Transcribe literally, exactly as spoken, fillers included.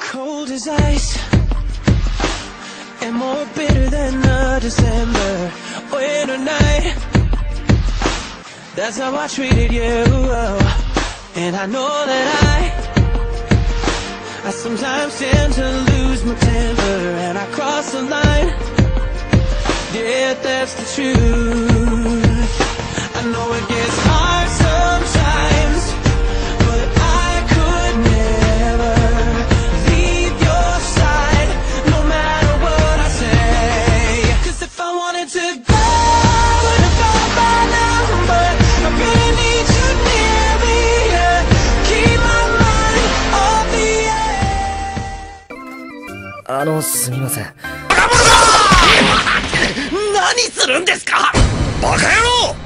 Cold as ice and more bitter than a December winter night. That's how I treated you. And I know that I I sometimes tend to lose my temper, and I cross the line. Yeah, that's the truth. I know it gets hard sometimes, but I could never leave your side, no matter what I say. 'Cause if I wanted to go, I would have gone by now, but I really need you near me. Yeah. Keep my mind off the air. あの、すみません。 何するんですかバカ野郎！